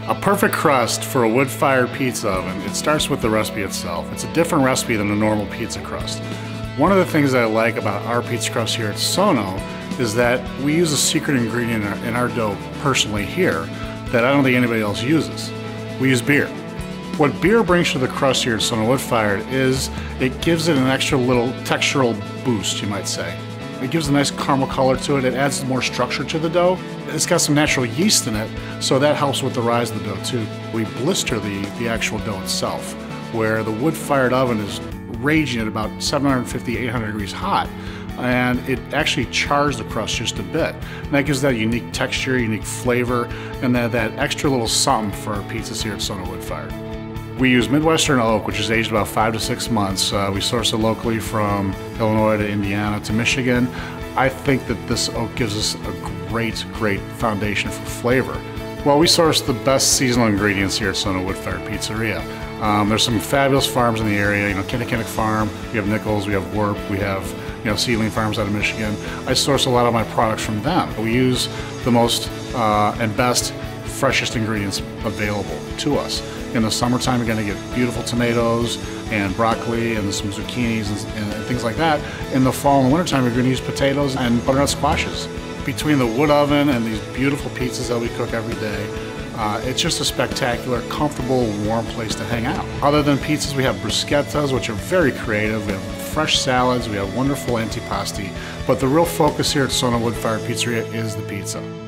A perfect crust for a wood-fired pizza oven, it starts with the recipe itself. It's a different recipe than a normal pizza crust. One of the things that I like about our pizza crust here at Sono is that we use a secret ingredient in our dough personally here that I don't think anybody else uses. We use beer. What beer brings to the crust here at Sono Wood Fired is it gives it an extra little textural boost, you might say. It gives a nice caramel color to it. It adds more structure to the dough. It's got some natural yeast in it, so that helps with the rise of the dough too. We blister the actual dough itself, where the wood-fired oven is raging at about 750, 800 degrees hot, and it actually chars the crust just a bit. And that gives that unique texture, unique flavor, and that extra little something for our pizzas here at Sono Wood Fired. We use Midwestern oak, which is aged about 5 to 6 months. We source it locally from Illinois to Indiana to Michigan. I think that this oak gives us a great foundation for flavor. Well, we source the best seasonal ingredients here at Sono Wood Fired Pizzeria. There's some fabulous farms in the area, Kinnikinnick Farm, we have Nichols, we have Werp, we have Seedling Farms out of Michigan. I source a lot of my products from them. We use the most and best, freshest ingredients available to us. In the summertime, you're going to get beautiful tomatoes and broccoli and some zucchinis and things like that. In the fall and wintertime, you're going to use potatoes and butternut squashes. Between the wood oven and these beautiful pizzas that we cook every day, it's just a spectacular, comfortable, warm place to hang out. Other than pizzas, we have bruschettas, which are very creative. We have fresh salads, we have wonderful antipasti, but the real focus here at Sono Wood Fired Pizzeria is the pizza.